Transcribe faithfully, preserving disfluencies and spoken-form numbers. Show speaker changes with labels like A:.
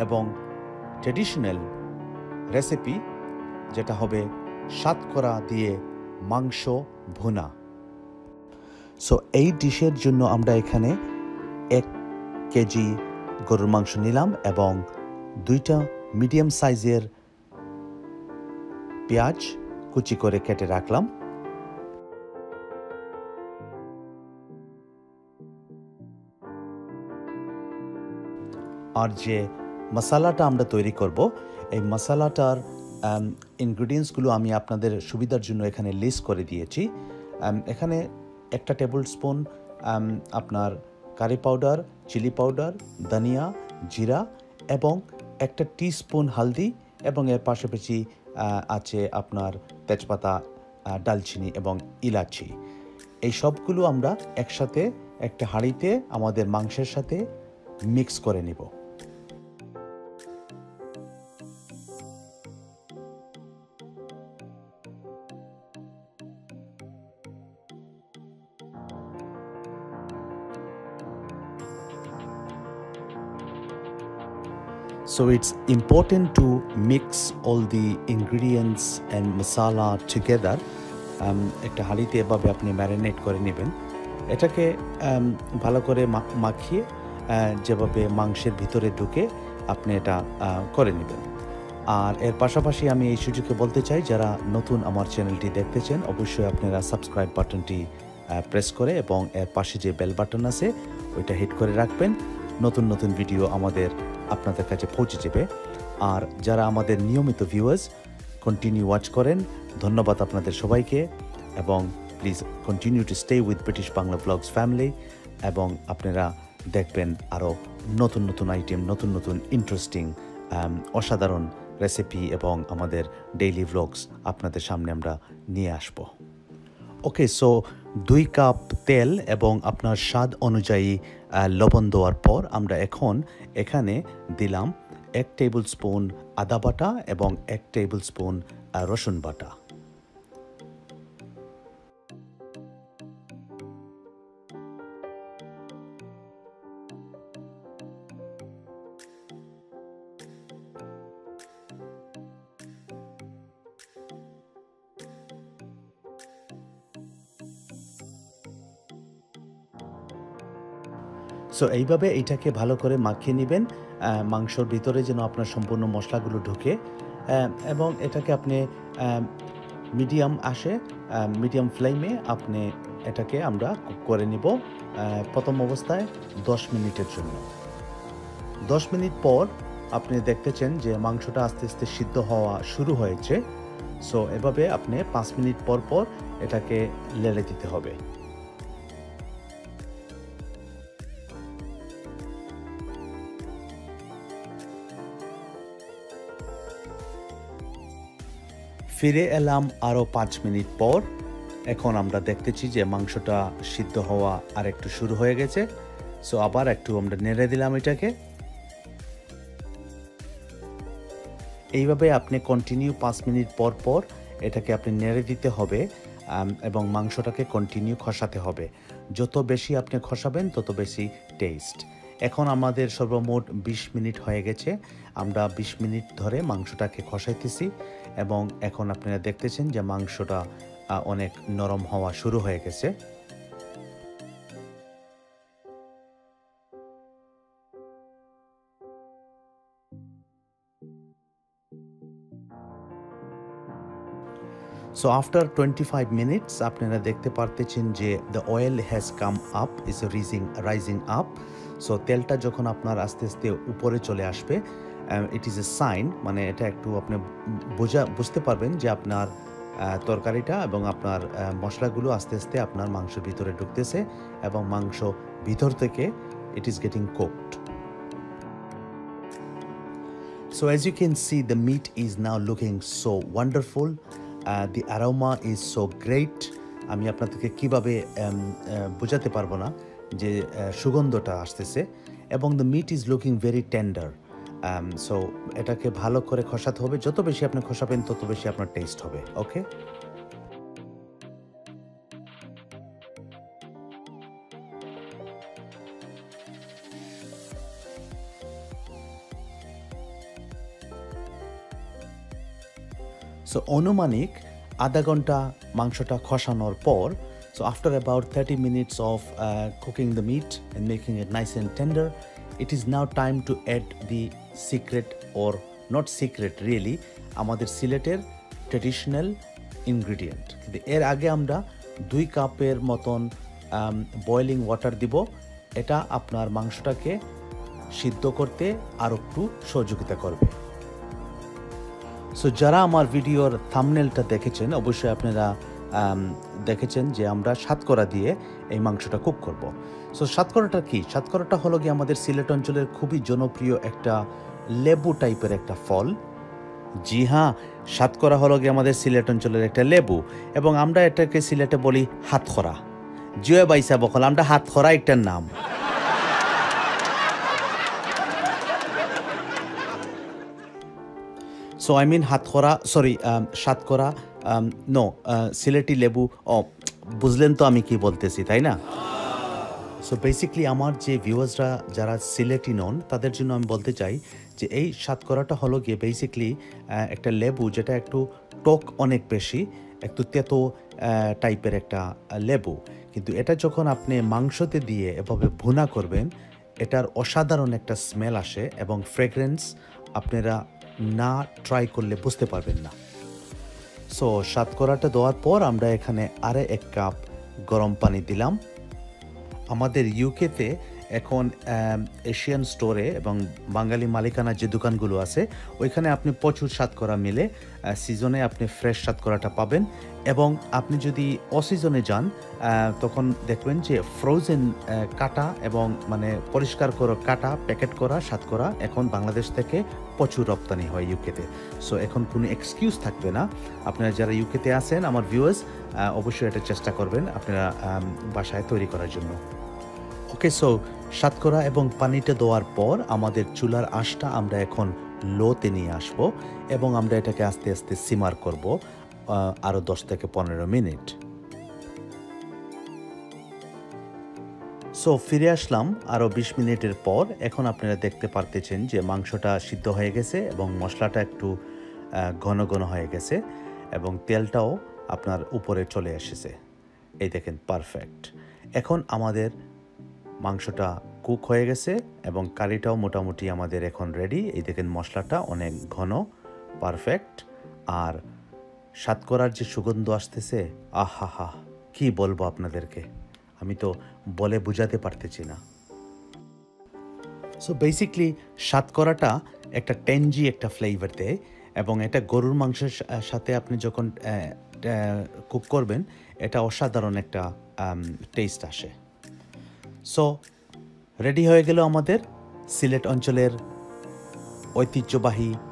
A: এবং traditional recipe, যেটা হবে সাতকরা দিয়ে মাংস ভুনা। সো এই ডিশের জন্য আমরা এখানে এক কেজি গরুর মাংস নিলাম এবং দুইটা মিডিয়াম সাইজের পেঁয়াজ কুচি করে কেটে রাখলাম। আর যে মশলাটা আমরা তৈরি করব, এই মশলাটার ইনগ্রিডিয়েন্টসগুলো আমি আপনাদের সুবিধার জন্য এখানে লিস্ট করে দিয়েছি। এখানে একটা টেবিল স্পুন আপনার কারি পাউডার, চিলি পাউডার, ধনিয়া, জিরা এবং একটা টিস্পুন হালদি, এবং এর পাশাপাশি আছে আপনার তেজপাতা, ডালচিনি এবং ইলাচি। এই সবগুলো আমরা একসাথে একটা হাঁড়িতে আমাদের মাংসের সাথে মিক্স করে নিব। So it's important to mix all the ingredients and masala together. একটা হাঁড়িতে এভাবে আপনি ম্যারিনেট করে নেবেন। এটাকে ভালো করে মাখিয়ে যেভাবে মাংসের ভিতরে ঢুকে আপনি এটা করে নেবেন। আর এর পাশাপাশি আমি এই সুযোগে বলতে চাই, যারা নতুন আমার চ্যানেলটি দেখতেছেন, অবশ্যই আপনারা সাবস্ক্রাইব বাটনটি প্রেস করে এবং এর পাশে যে বেল বাটন আছে ওইটা হিট করে রাখবেন। নতুন নতুন ভিডিও আমাদের আপনাদের কাছে পৌঁছে যাবে। আর যারা আমাদের নিয়মিত ভিউয়ার্স কন্টিনিউ ওয়াচ করেন, ধন্যবাদ আপনাদের সবাইকে, এবং please continue to stay with British Bangla blogs family, এবং আপনারা দেখবেন আরও নতুন নতুন আইটেম, নতুন নতুন ইন্টারেস্টিং অসাধারণ রেসিপি এবং আমাদের ডেইলি ভ্লগস আপনাদের সামনে আমরা নিয়ে আসব। ওকে, সো দুই কাপ তেল এবং আপনার স্বাদ অনুযায়ী লবণ দেওয়ার পর আমরা এখন এখানে দিলাম এক টেবিল স্পুন আদা বাটা এবং এক টেবিল স্পুন রসুন বাটা। সো এইভাবে এইটাকে ভালো করে মাখিয়ে নেবেন মাংসর ভিতরে, যেন আপনার সম্পূর্ণ মশলাগুলো ঢুকে, এবং এটাকে আপনি মিডিয়াম আসে মিডিয়াম ফ্লেমে আপনি এটাকে আমরা কুক করে নিব প্রথম অবস্থায় দশ মিনিটের জন্য। দশ মিনিট পর আপনি দেখতেছেন যে মাংসটা আস্তে আস্তে সিদ্ধ হওয়া শুরু হয়েছে। সো এভাবে আপনি পাঁচ মিনিট পর পর এটাকে নেড়ে দিতে হবে। ফিরে এলাম আরও পাঁচ মিনিট পর। এখন আমরা দেখতেছি যে মাংসটা সিদ্ধ হওয়া আর একটু শুরু হয়ে গেছে। সো আবার একটু আমরা নেড়ে দিলাম এটাকে। এইভাবে আপনি কন্টিনিউ পাঁচ মিনিট পর পর এটাকে আপনি নেড়ে দিতে হবে এবং মাংসটাকে কন্টিনিউ খসাতে হবে। যত বেশি আপনি খসাবেন তত বেশি টেস্ট। এখন আমাদের সর্বমোট বিশ মিনিট হয়ে গেছে। আমরা বিশ মিনিট ধরে মাংসটাকে খসাইতেছি এবং এখন আপনারা দেখতেছেন যে মাংসটা অনেক নরম হওয়া শুরু হয়ে গেছে। So after twenty-five minutes আপনারা দেখতে পারতেছেন যে the oil has come up, is rising rising up. So তেলটা যখন আপনার আস্তে আস্তে উপরে চলে আসবে, it is a sign, মানে এটা একটু আপনি বোঝা বুঝতে পারবেন যে আপনার তরকারিটা এবং আপনার মশলাগুলো আস্তে আস্তে আপনার মাংসের ভিতরে ঢুকতেছে এবং মাংস ভিতর থেকে it is getting cooked. So as you can see, the meat is now looking so wonderful. Uh, the aroma is so great. আমি আপনাদেরকে কিভাবে বোঝাতে পারবো না যে সুগন্ধটা আসতেছে, এবং the meat is looking very tender. Um, so এটাকে ভালো করে খসাতে হবে। যত বেশি আপনি খসাবেন তত বেশি আপনার টেস্ট হবে। ওকে, সো অনুমানিক আধা ঘন্টা মাংসটা খসানোর পর, so after about thirty minutes of uh, cooking the meat and making it nice and tender, it is now time to add the secret, or not secret really, আমাদের সিলেটের ট্রেডিশনাল ইনগ্রিডিয়েন্ট। এর আগে আমরা দুই কাপের মতন বয়েলিং ওয়াটার দিব। এটা আপনার মাংসটাকে সিদ্ধ করতে আরও একটু সহযোগিতা করবে। সো যারা আমার ভিডিওর থাম্বনেলটা দেখেছেন, অবশ্যই আপনারা দেখেছেন যে আমরা সাতকরা দিয়ে এই মাংসটা কুক করব। সো সাতকরাটা কি? সাতকরাটা হলো গিয়ে আমাদের সিলেট অঞ্চলের খুবই জনপ্রিয় একটা লেবু টাইপের একটা ফল। জি হ্যাঁ, সাতকরা হলো গিয়ে আমাদের সিলেট অঞ্চলের একটা লেবু, এবং আমরা এটাকে সিলেটে বলি হাতখরা। জিও বাইসা বকল আমরা হাতখরা একটার নাম। সো আই মিন হাতখরা, সরি সাতকরা, নো সিলেটি লেবু। ও বুঝলেন তো আমি কি বলতেছি, তাই না? সো বেসিকলি আমার যে ভিউয়ার্সরা যারা সিলেটি নন, তাদের জন্য আমি বলতে চাই যে এই সাতকরাটা হলো গিয়ে বেসিকলি একটা লেবু যেটা একটু টক অনেক বেশি, একটু তেতো টাইপের একটা লেবু। কিন্তু এটা যখন আপনি মাংসতে দিয়ে এভাবে ভুনা করবেন, এটার অসাধারণ একটা স্মেল আসে এবং ফ্রেগরেন্স আপনারা না ট্রাই করলে বুঝতে পারবেন না। সো সাতকরাটা দেওয়ার পর আমরা এখানে আরে এক কাপ গরম পানি দিলাম। আমাদের ইউকেতে এখন এশিয়ান স্টোরে এবং বাঙালি মালিকানা যে দোকানগুলো আছে, ওইখানে আপনি প্রচুর সাতকরা মিলে সিজনে আপনি ফ্রেশ সাতকরাটা পাবেন। এবং আপনি যদি অসিজনে যান, তখন দেখবেন যে ফ্রোজেন কাটা এবং মানে পরিষ্কার করে কাটা প্যাকেট করা সাতকরা এখন বাংলাদেশ থেকে প্রচুর রপ্তানি হয় ইউকেতে। সো এখন কোনো এক্সকিউজ থাকবে না। আপনারা যারা ইউকেতে আছেন আমার ভিউয়ার্স, অবশ্যই এটা চেষ্টা করবেন আপনারা বাসায় তৈরি করার জন্য। ওকে, সো সাতকরা এবং পানিটা দেওয়ার পর আমাদের চুলার আঁচটা আমরা এখন লোতে নিয়ে আসব এবং আমরা এটাকে আস্তে আস্তে সিমার করব আরও দশ থেকে পনেরো মিনিট। সো ফিরে আসলাম আরও বিশ মিনিটের পর। এখন আপনারা দেখতে পারতেছেন যে মাংসটা সিদ্ধ হয়ে গেছে এবং মশলাটা একটু ঘন ঘন হয়ে গেছে এবং তেলটাও আপনার উপরে চলে এসেছে। এই দেখেন, পারফেক্ট। এখন আমাদের মাংসটা কুক হয়ে গেছে এবং কারিটাও মোটামুটি আমাদের এখন রেডি। এই দেখেন মশলাটা অনেক ঘন, পারফেক্ট। আর সাতকরার যে সুগন্ধ আসতেছে, আহা হা, কি বলবো আপনাদেরকে, আমি তো বলে বুঝাতে পারতেছি না। সো বেসিকলি সাতকরাটা একটা টেনজি একটা ফ্লেভার দেয় এবং এটা গরুর মাংসের সাথে আপনি যখন কুক করবেন, এটা অসাধারণ একটা টেস্ট আসে। সো রেডি হয়ে গেল আমাদের সিলেট অঞ্চলের ঐতিহ্যবাহী